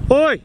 Oi!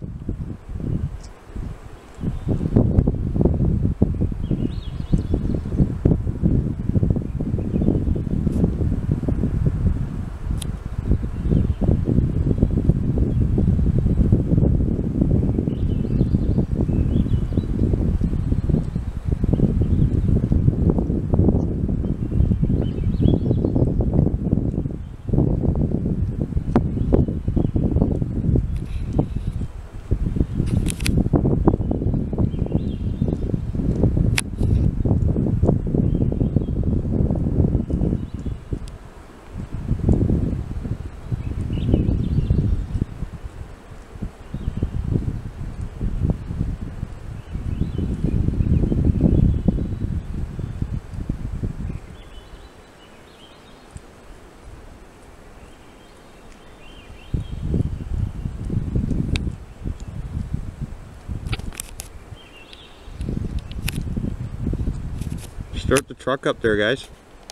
Start the truck up there, guys.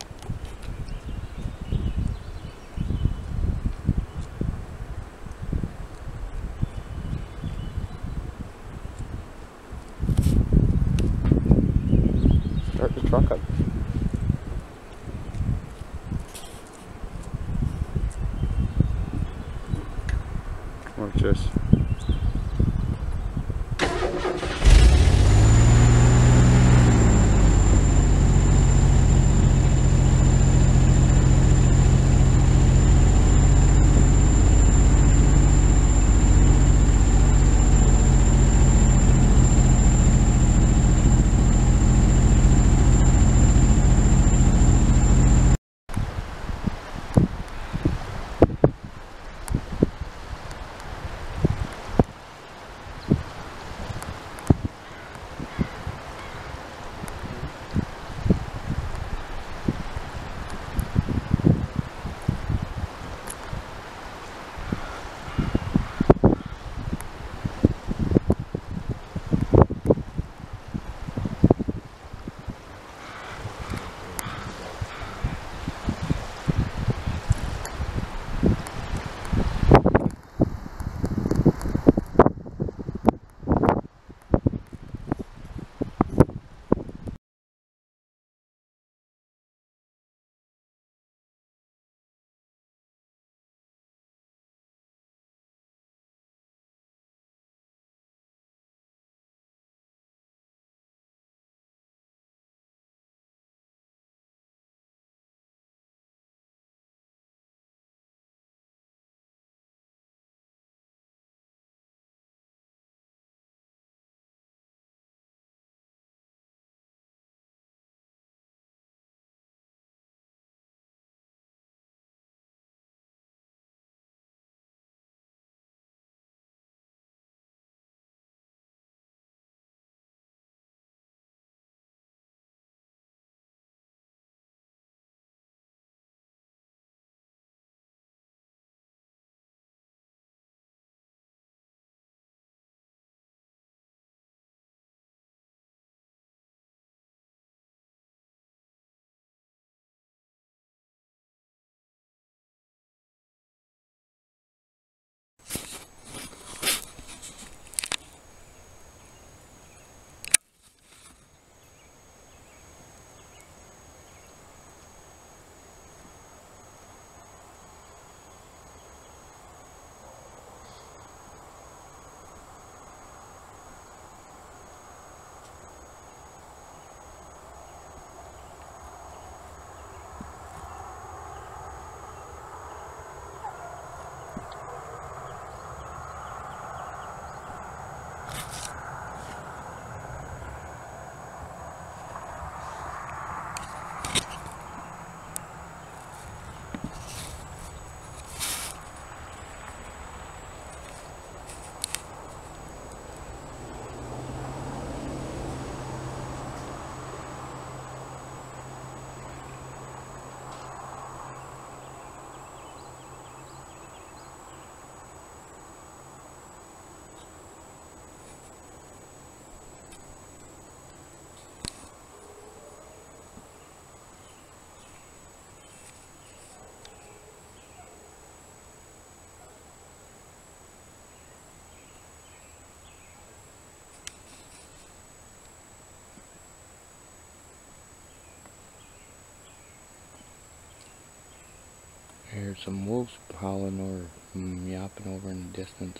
Start the truck up. Watch this. There's some wolves howling or yapping over in the distance.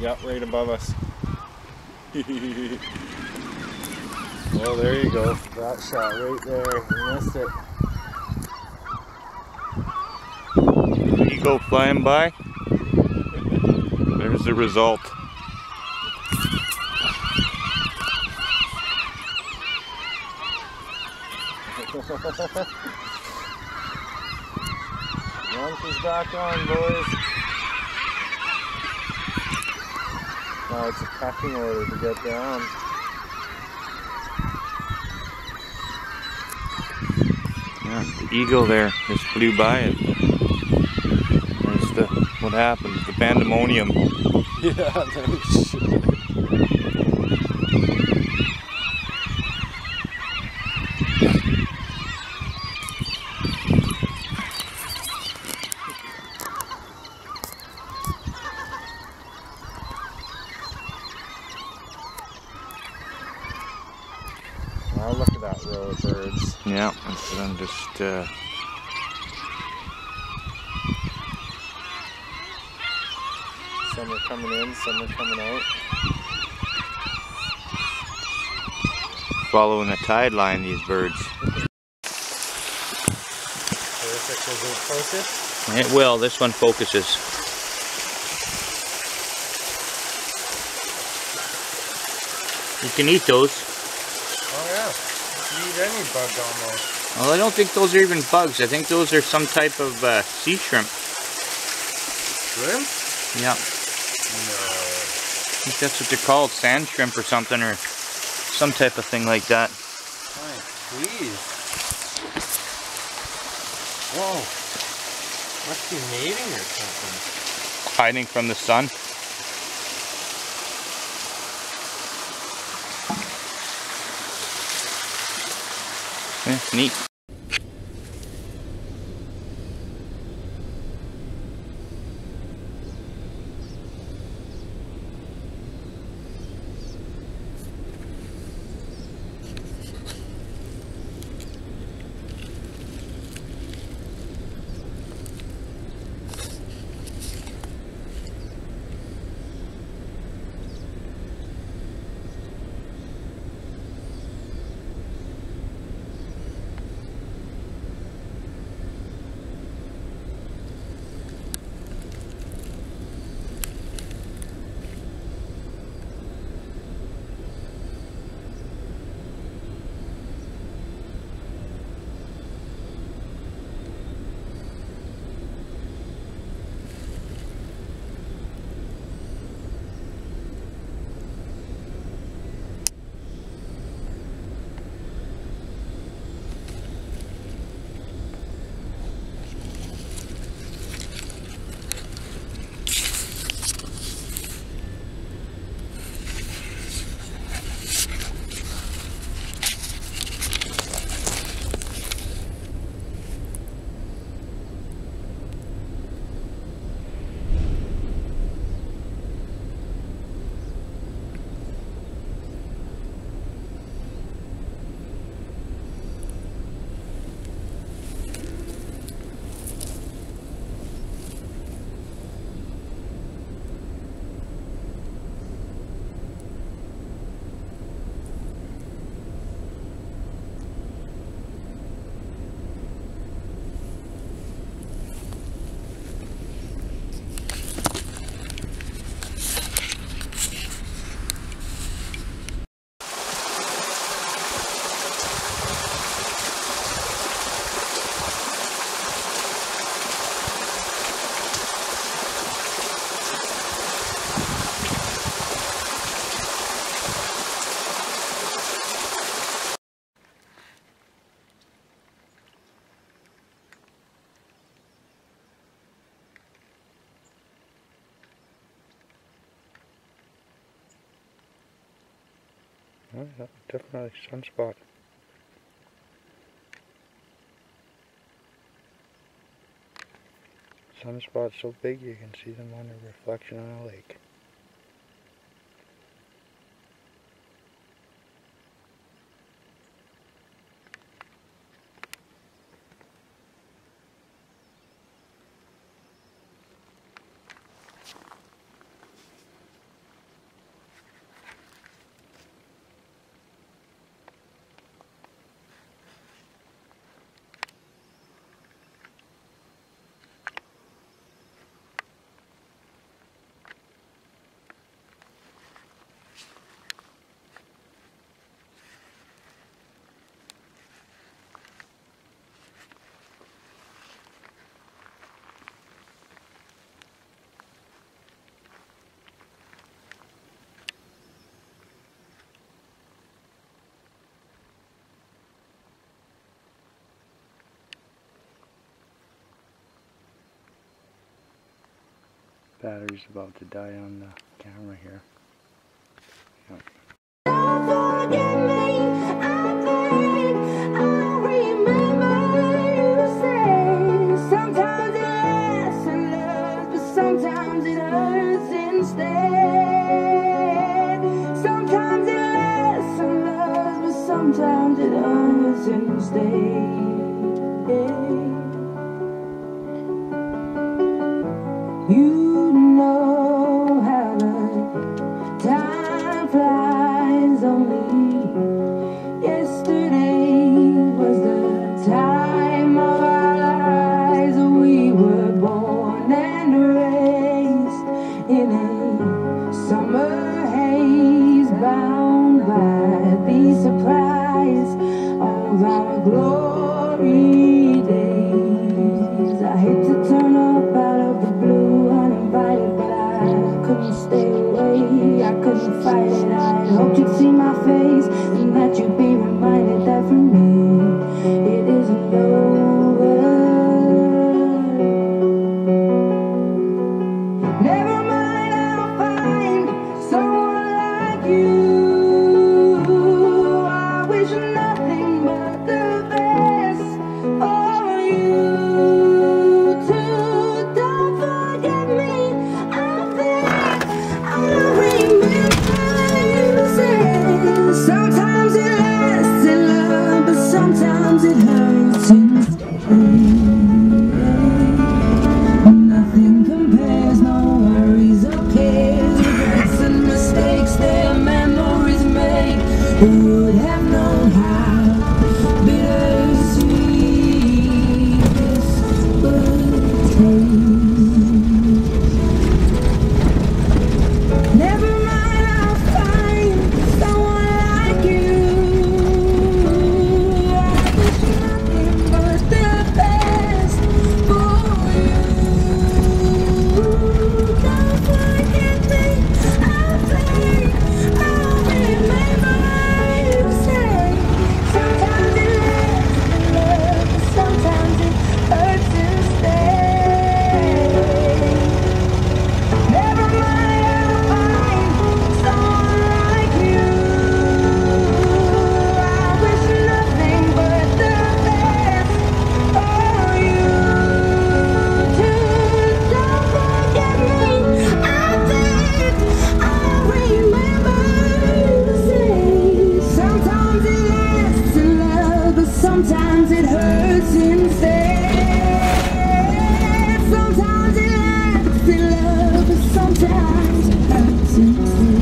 Yep, right above us. Well, there you go. That shot right there. You missed it. Eagle flying by. There's the result. Launch is back on, boys. Now it's a pecking order to get down. Yeah, the eagle there just flew by it. There's what happened, the pandemonium. Yeah, no shit. Now look at that row of birds. Yeah, so I'm just Some are coming in, some are coming out. following the tide line, these birds. Perfect. Does it focus? It will, this one focuses. You can eat those. Oh yeah. You can eat any bug almost. Well, I don't think those are even bugs. I think those are some type of sea shrimp. Shrimp? Yeah. No. I think that's what they're called, sand shrimp or something, or some type of thing like that. Fine, please. Whoa. Must be mating or something. Hiding from the sun. Yeah, it's neat. Oh, yeah, definitely sunspot. Sunspots so big you can see them on a reflection on a lake. Battery's about to die on the camera here. Yep. Sometimes it hurts instead. Sometimes it lasts and loves, but sometimes it hurts instead. You know how the time flies. Only yesterday was the time of our lives. We were born and raised in a summer haze, bound by the surprise of our glory days. I hate to turn up out of the blue uninvited, but I couldn't stay away, I couldn't fight it. I hoped you'd see my face and that you'd be reminded that for me it isn't over. Never mind, I'll find someone like you. I wish nothing but the best for you too. Don't forget me, I think I'll remember you say. Sometimes it lasts in love, but sometimes it hurts instead. Nothing compares, no worries or cares, regrets and mistakes their memories make. Who would have known how bittersweet this would taste? Never mind, I'll find someone like you. I wish nothing but the best for you. Don't forget me, I think I'll remember you say. Sometimes it lasts in love, but sometimes it hurts instead. Never mind, I'll find someone like you. I wish nothing but the best for you too. Don't forget me, I think I'll remember you say. Sometimes it lasts in love, but sometimes it hurts instead. Sometimes it lasts in love, but sometimes it hurts instead.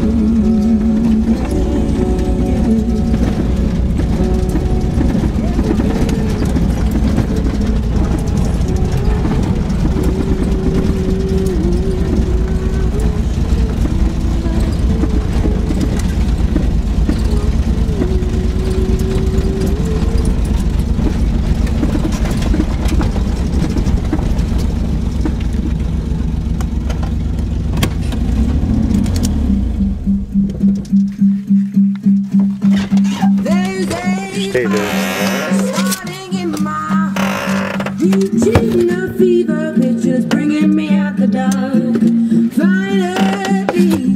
Stay there. Starting in my heart, reaching a fever pitch, is bringing me out the dark. Finally,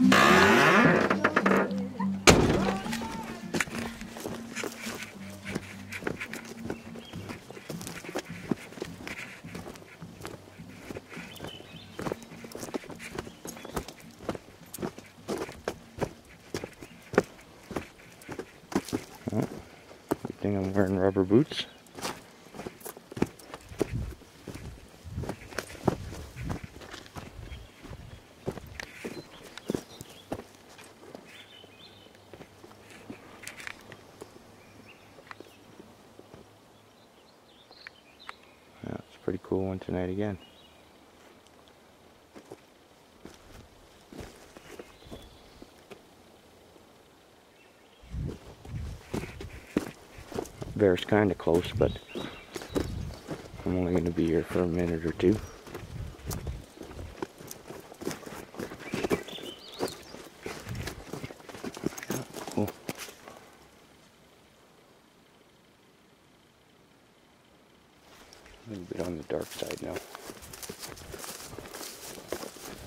Good thing I'm wearing rubber boots. Yeah, it's a pretty cool one tonight again. Bear's kind of close, but I'm only going to be here for a minute or two. Cool. A little bit on the dark side now.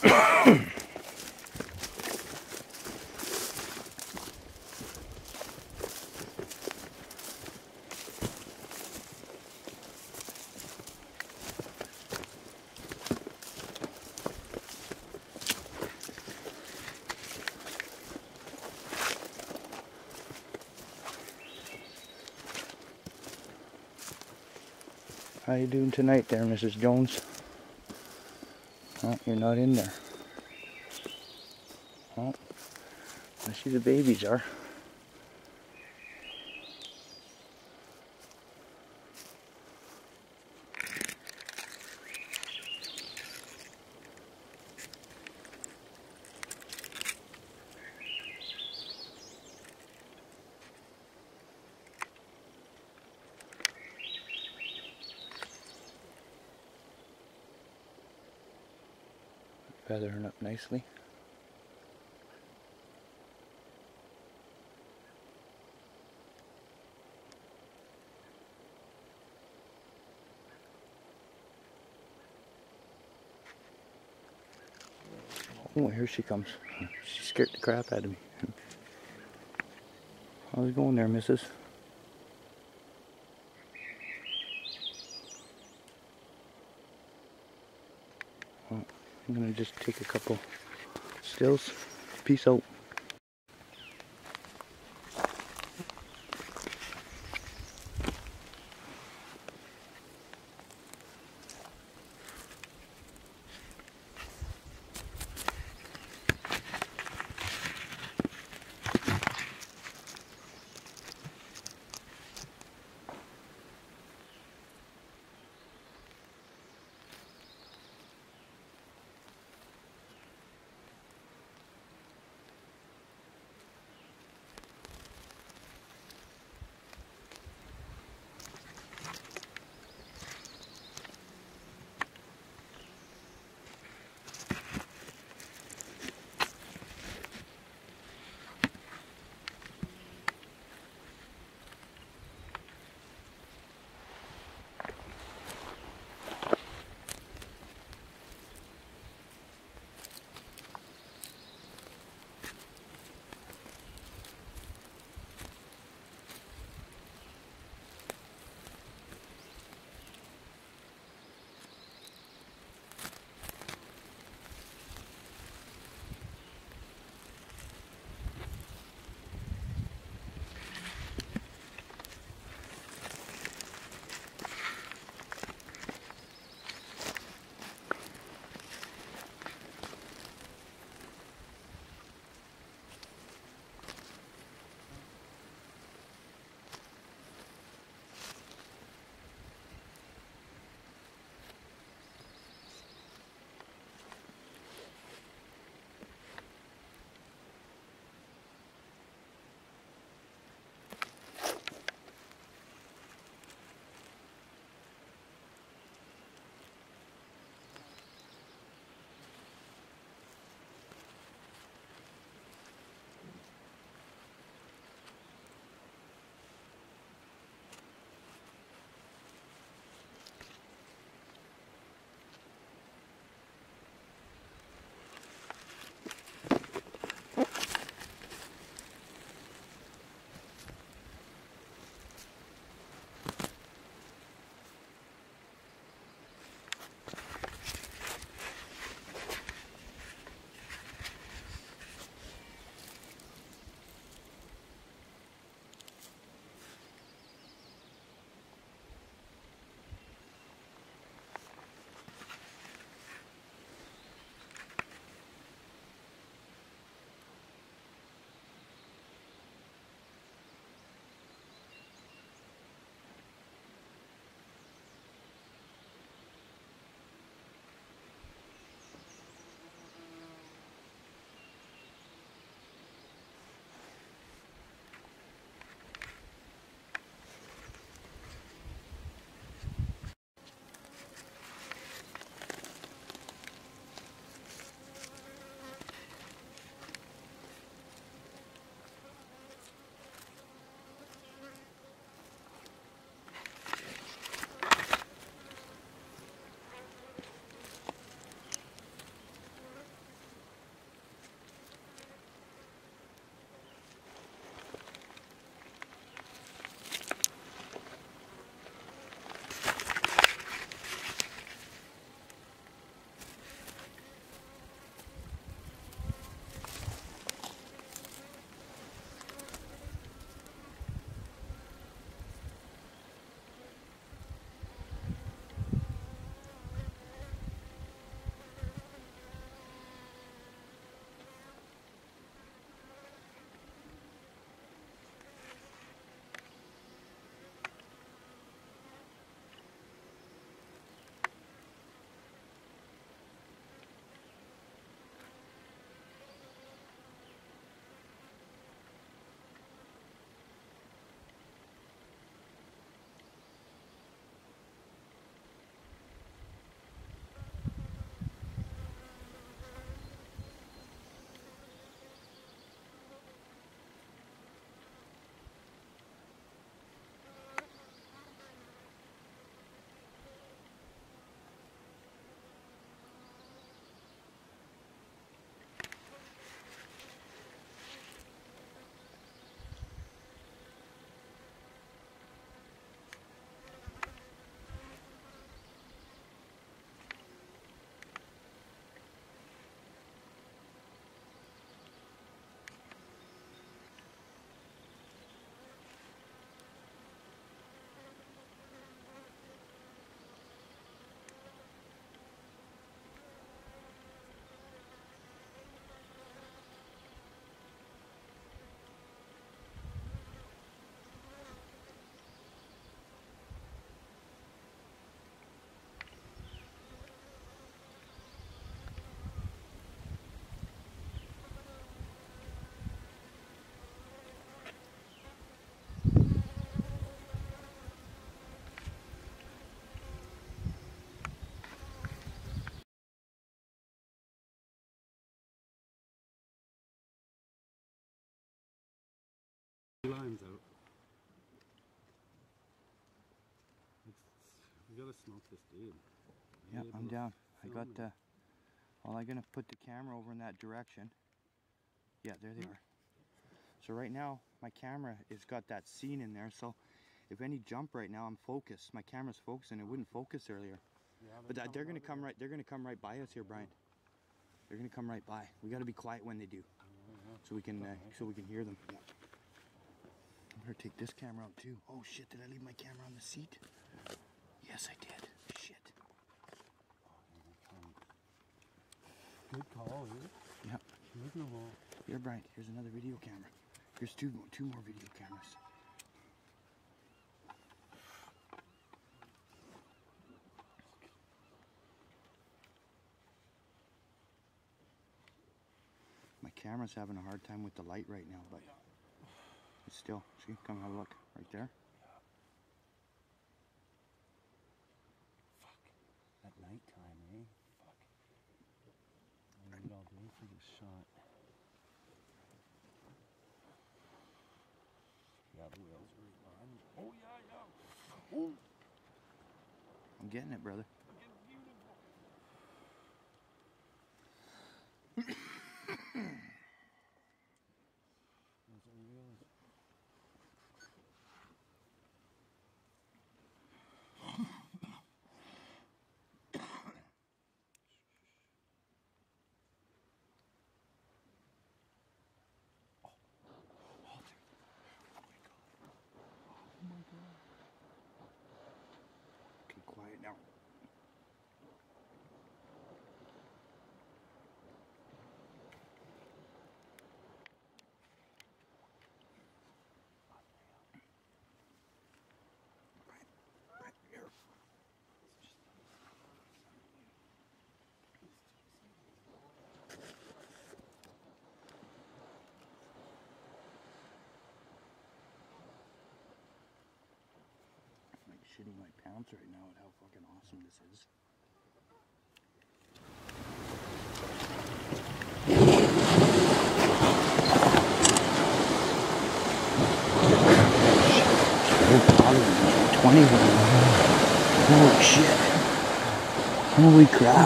How you doing tonight there, Mrs. Jones? Oh, you're not in there. Oh, I see the babies are. Feathering up nicely. Oh, here she comes. She scared the crap out of me. How's it going there, missus? Oh, I'm gonna just take a couple stills. Peace out. We gotta smoke this dude. Yeah, I'm down. I got well, I'm gonna put the camera over in that direction. Yeah, there they are. So right now, my camera has got that scene in there, so if any jump right now, I'm focused. My camera's focusing. It wouldn't focus earlier. Yeah, But they're gonna come right. They're gonna come right by us here, Brian. They're gonna come right by. We gotta be quiet when they do, so we can hear them. Yeah. I better take this camera out too. Oh shit! Did I leave my camera on the seat? Yes, I did. Shit. Good call, eh? Yeah. Look at them all. Here, Brian. Here's another video camera. Here's two more video cameras. My camera's having a hard time with the light right now, but it's still, see, come have a look right there. Fuck. At nighttime, eh? Fuck. I waited all day for this shot. Yeah, the whales are right behind me. Oh, yeah, yeah. Oh. I'm getting it, brother. Okay, quiet now. Right here. I'm like shitting my pants right now at how fucking awesome this is. Oh, 20. Holy shit. Holy crap.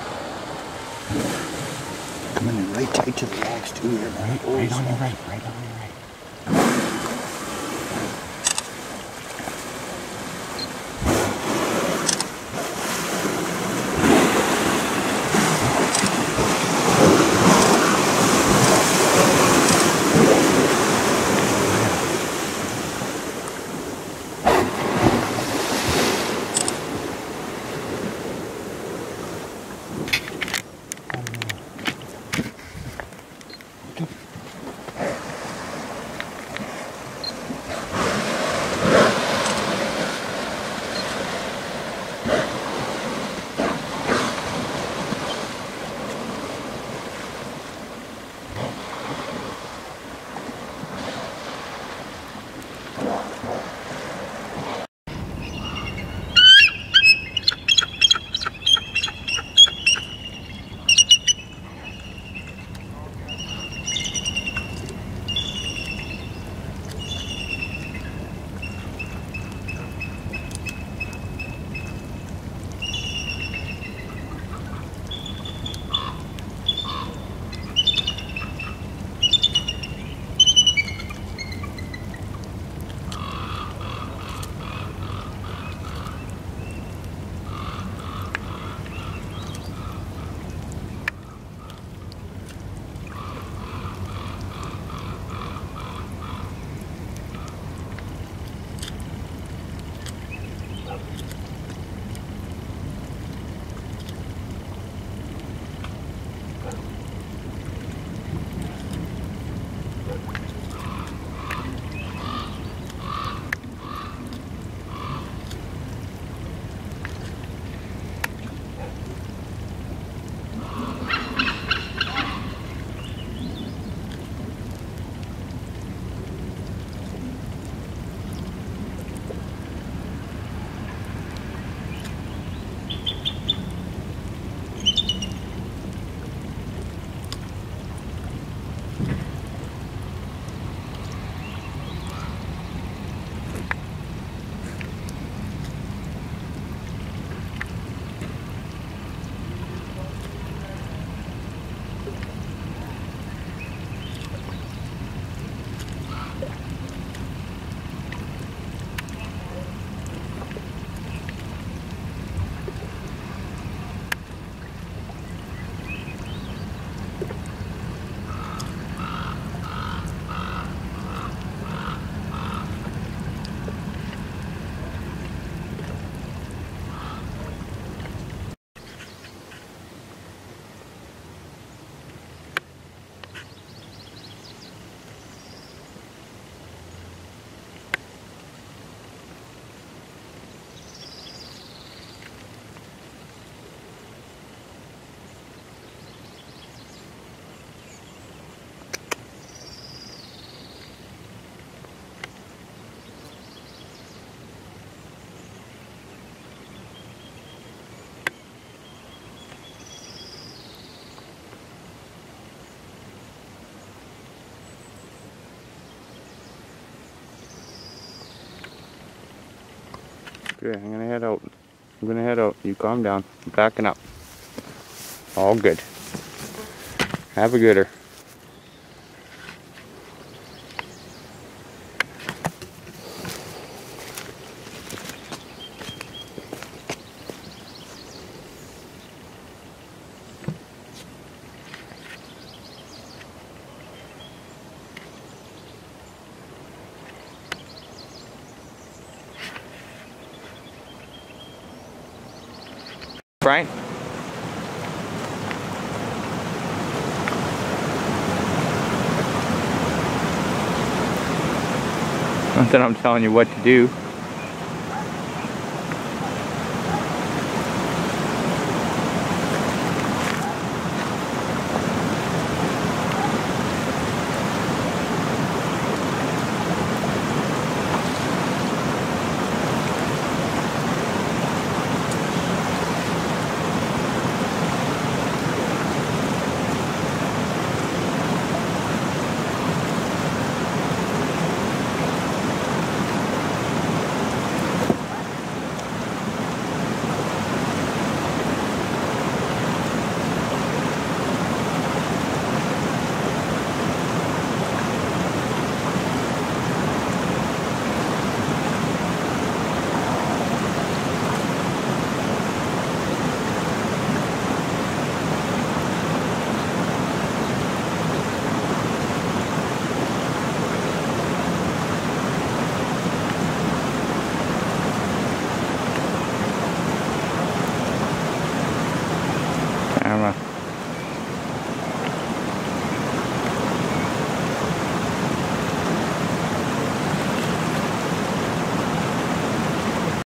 Coming in right tight to the rocks too here, right? Right on your right, right on your right. Good, I'm gonna head out. I'm gonna head out. You calm down. I'm backing up. All good. Have a gooder. Brian? Not that I'm telling you what to do.